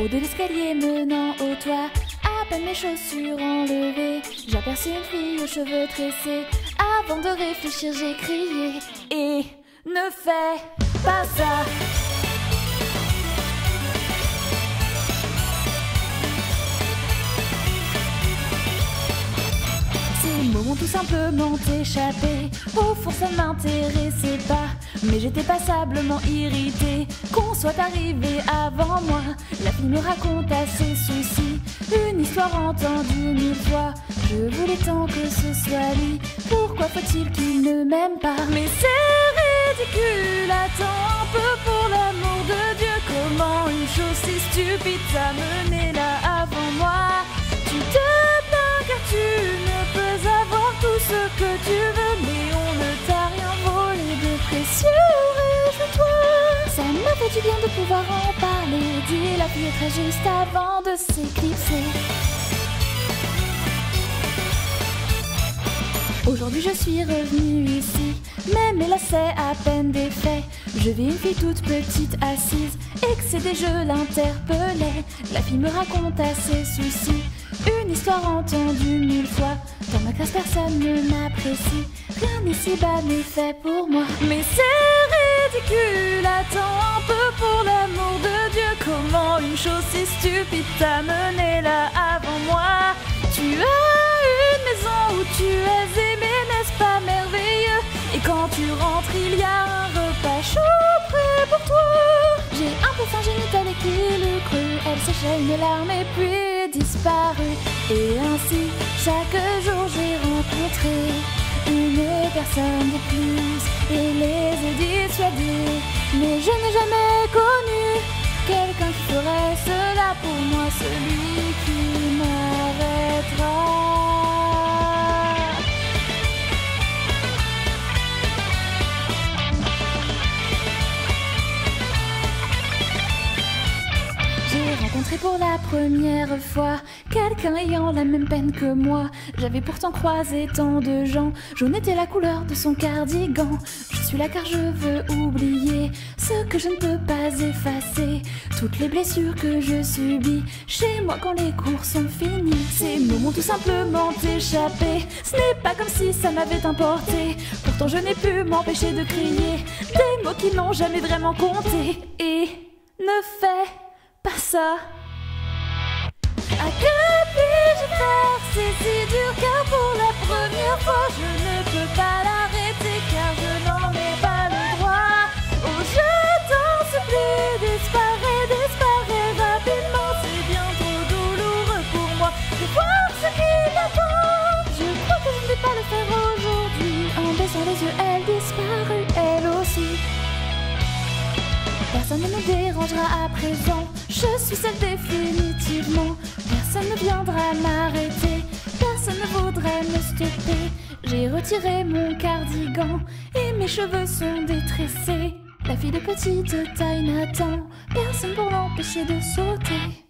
haut de l'escalier menant au toit, à peine mes chaussures enlevées, j'aperçus une fille aux cheveux tressés. Avant de réfléchir, j'ai crié: et ne fais pas ça! Ces mots m'ont tout simplement échappé. Au fond, ça m'intéressait pas, mais j'étais passablement irritée qu'on soit arrivé avant moi. La fille me raconta ses soucis, une histoire entendue 1000 fois. Je voulais tant que ce soit lui, pourquoi faut-il qu'il ne m'aime pas? Mais c'est ridicule, attends un peu pour l'amour de Dieu. Comment une chose si stupide t'a mené là avant moi? Tu te plains car tu ne peux avoir tout ce que tu veux, mais on ne t'a rien volé de précieux, réjouis-toi. Ça m'a fait du bien de pouvoir en parler, dit la fille très juste avant de s'éclipser. Aujourd'hui je suis revenue ici, mais mes lacets à peine défaits. Je vis une fille toute petite assise, excédée je l'interpellais. La fille me raconta ses soucis, une histoire entendue 1000 fois. Dans ma classe personne ne m'apprécie, rien ici-bas n'est fait pour moi. Mais c'est ridicule, attends un peu pour l'amour de Dieu. Comment une chose si stupide t'a mené là avant moi? Tu as une maison où tu es aimé, n'est-ce pas merveilleux? Et quand tu rentres, il y a un repas chaud prêt pour toi. J'ai un peu faim génital et qui le crut. Elle séchait une larme et puis disparut. Et ainsi, chaque jour j'ai rencontré une personne de plus et les ai dissuadés. Mais je n'ai jamais connu quelqu'un qui ferait cela pour moi, celui qui m'arrêtera. J'ai rencontré pour la première fois quelqu'un ayant la même peine que moi. J'avais pourtant croisé tant de gens, jaune était la couleur de son cardigan. Je suis là car je veux oublier ce que je ne peux pas effacer, toutes les blessures que je subis chez moi quand les cours sont finis. Ces mots m'ont tout simplement échappé, ce n'est pas comme si ça m'avait importé. Pourtant je n'ai pu m'empêcher de crier des mots qui n'ont jamais vraiment compté. Et ne fais pas ça. À que puis-je faire? C'est si dur car pour la première fois je ne peux pas l'arrêter car je n'en ai pas le droit. Oh je t'en supplie, disparais rapidement, c'est bien trop douloureux pour moi de voir ce qui t'attend. Je crois que je ne vais pas le faire aujourd'hui. En baissant les yeux elle disparut elle aussi. Personne ne me dérangera à présent, je suis seule définitivement. Personne ne viendra m'arrêter, personne ne voudrait me stopper. J'ai retiré mon cardigan et mes cheveux sont détressés. La fille de petite taille n'attend personne pour l'empêcher de sauter.